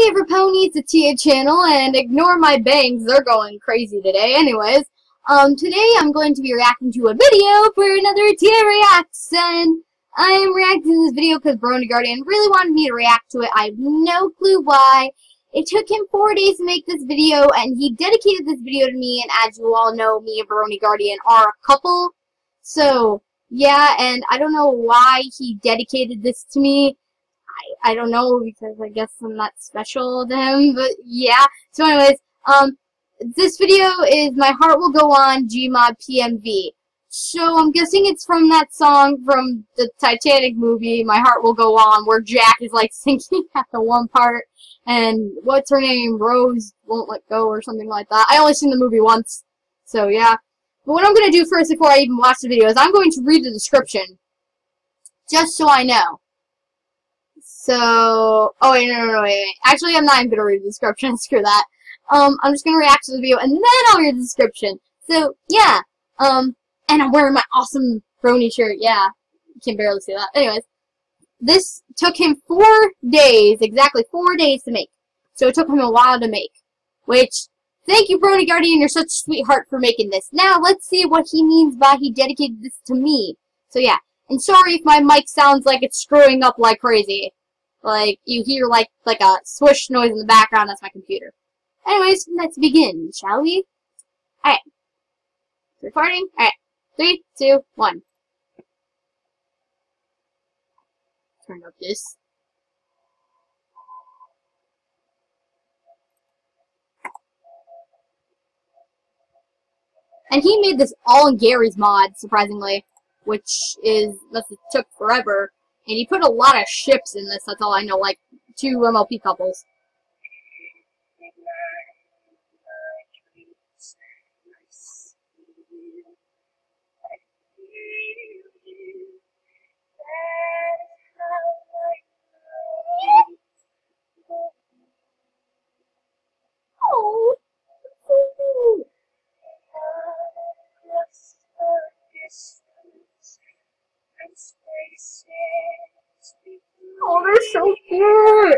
Hey everypony, it's a Tia channel, and ignore my bangs, they're going crazy today. Anyways, today I'm going to be reacting to a video for another Tia Reacts, and I am reacting to this video because BronyGuardian really wanted me to react to it. I have no clue why. It took him 4 days to make this video, and he dedicated this video to me, and as you all know, me and BronyGuardian are a couple. So, yeah, and I don't know why he dedicated this to me. I don't know, because I guess I'm not special to him, but yeah. So anyways, this video is My Heart Will Go On, GMOD PMV. So I'm guessing it's from that song from the Titanic movie, My Heart Will Go On, where Jack is like sinking at the one part, and what's her name, Rose won't let go or something like that. I only seen the movie once, so yeah. But what I'm going to do first before I even watch the video is I'm going to read the description, just so I know. So, oh wait, no, wait. Actually, I'm not even gonna read the description. Screw that. I'm just gonna react to the video and then I'll read the description. So, yeah. And I'm wearing my awesome Brony shirt. Yeah, you can barely see that. Anyways, this took him 4 days, exactly 4 days to make. So it took him a while to make. Which, thank you, BronyGuardian. You're such a sweetheart for making this. Now let's see what he means by he dedicated this to me. So yeah. And sorry if my mic sounds like it's screwing up like crazy. Like, you hear like a swoosh noise in the background, that's my computer. Anyways, let's begin, shall we? Alright. Recording? Alright. 3, 2, 1. Turn up this. And he made this all in Gary's mod, surprisingly. Which must have took forever. And he put a lot of ships in this, that's all I know, like 2 MLP couples. Oh, oh, they're so cute!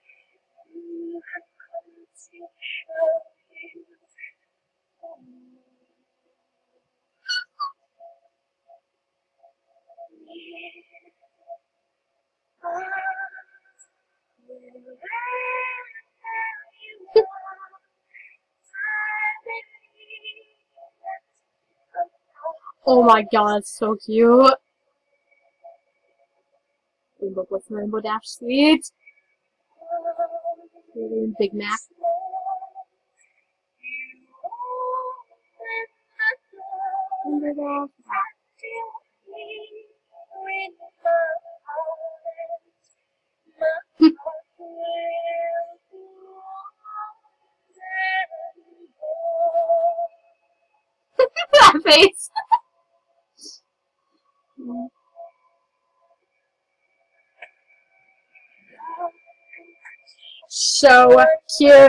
Oh my god, so cute! Rainbow Blitz, Rainbow Dash, sweet! Big Mac. That face! So cute!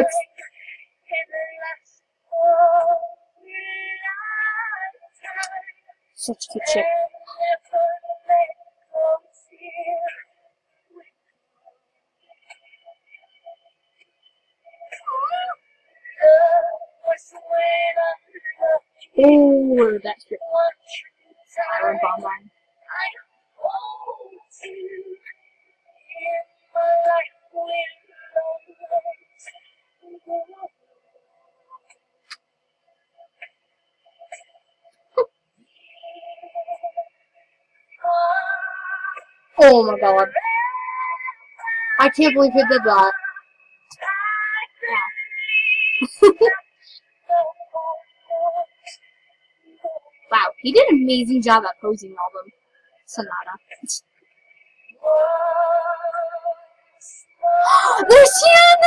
Such a cute chick. Ooh, that's good. Iron Bonbon. Oh my god. I can't believe he did that. Yeah. Wow, he did an amazing job at posing all of them. Sonata. There's Dion!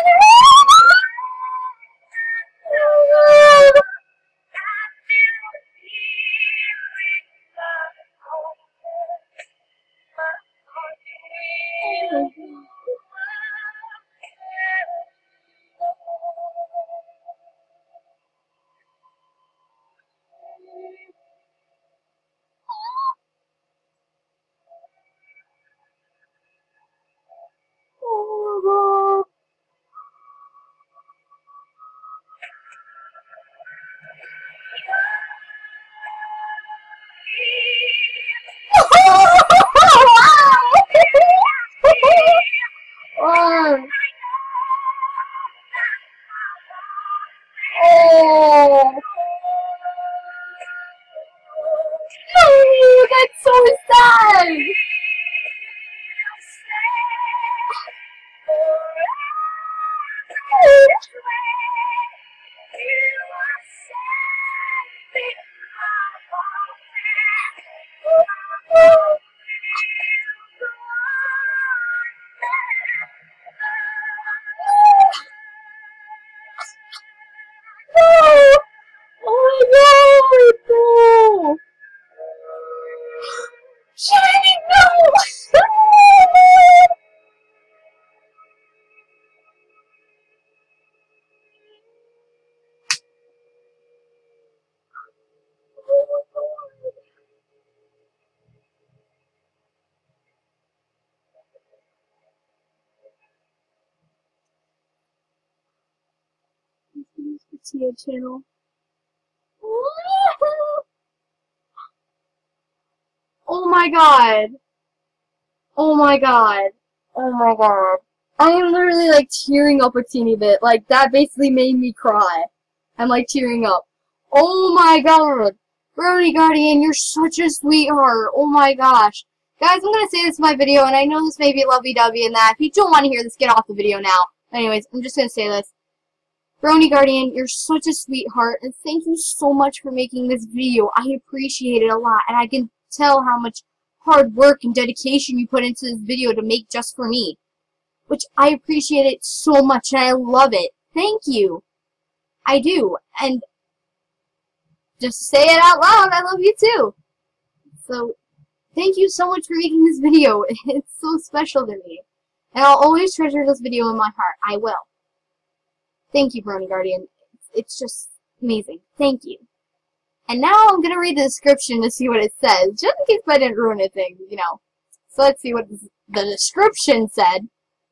Channel. Oh my god. Oh my god. Oh my god. I am literally like tearing up a teeny bit. Like that basically made me cry. I'm like tearing up. Oh my god. BronyGuardian, you're such a sweetheart. Oh my gosh. Guys, I'm gonna say this in my video, and I know this may be lovey-dovey and that. If you don't want to hear this, get off the video now. Anyways, I'm just gonna say this. BronyGuardian, you're such a sweetheart, and thank you so much for making this video. I appreciate it a lot, and I can tell how much hard work and dedication you put into this video to make just for me. Which I appreciate it so much, and I love it. Thank you. I do. And just to say it out loud, I love you too. So, thank you so much for making this video. It's so special to me. And I'll always treasure this video in my heart. I will. Thank you, BronyGuardian. It's just amazing. Thank you. And now I'm going to read the description to see what it says, just in case I didn't ruin anything, you know. So let's see what the description said.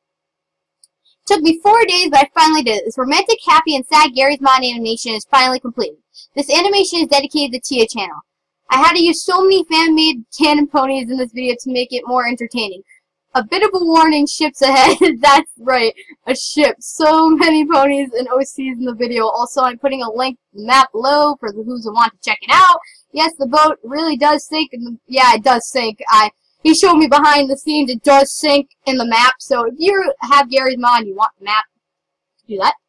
Took me 4 days, but I finally did it. This romantic, happy, and sad Garry's Mod animation is finally completed. This animation is dedicated to the Tia channel. I had to use so many fan-made cannon ponies in this video to make it more entertaining. A bit of a warning, ships ahead. That's right, a ship. So many ponies and OCs in the video. Also, I'm putting a link to the map below for the who's who want to check it out. Yes, the boat really does sink. Yeah, it does sink. He showed me behind the scenes. It does sink in the map. So if you have Garry's Mod and you want the map, do that.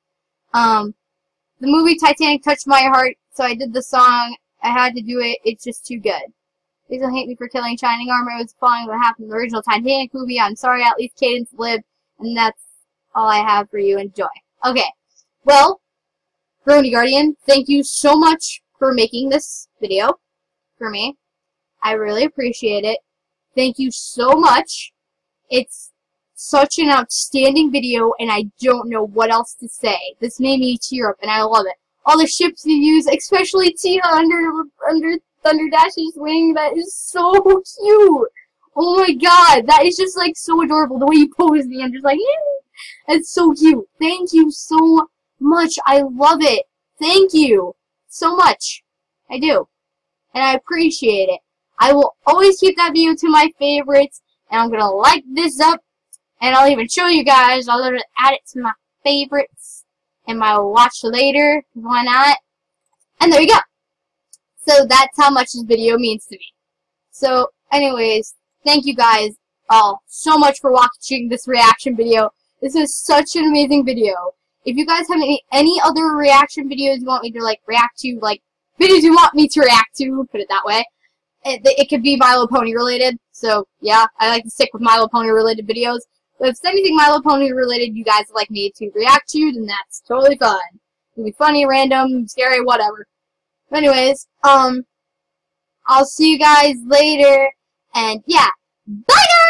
The movie Titanic touched my heart, so I did the song. I had to do it. It's just too good. Please don't hate me for killing Shining Armor. It was following what happened in the original Titanic movie. I'm sorry, at least Cadence lived, and that's all I have for you. Enjoy. Okay. Well, BronyGuardian, thank you so much for making this video for me. I really appreciate it. Thank you so much. It's such an outstanding video, and I don't know what else to say. This made me tear up, and I love it. All the ships you use, especially Tia under Thunder Dash's wing, that is so cute. Oh my god, that is just like so adorable. The way you pose me, I'm just like, yeah. It's so cute. Thank you so much. I love it. Thank you so much. I do. And I appreciate it. I will always keep that video to my favorites, and I'm gonna like this up, and I'll even show you guys. I'll literally add it to my favorites and my watch later. Why not? And there you go. So that's how much this video means to me. So, anyways, thank you guys all so much for watching this reaction video. This is such an amazing video. If you guys have any other reaction videos you want me to like react to, like videos you want me to react to, put it that way, it could be My Little Pony related. So yeah, I like to stick with My Little Pony related videos. But if it's anything My Little Pony related you guys would like me to react to, then that's totally fine. It'll be funny, random, scary, whatever. But anyways, I'll see you guys later, and yeah, bye guys!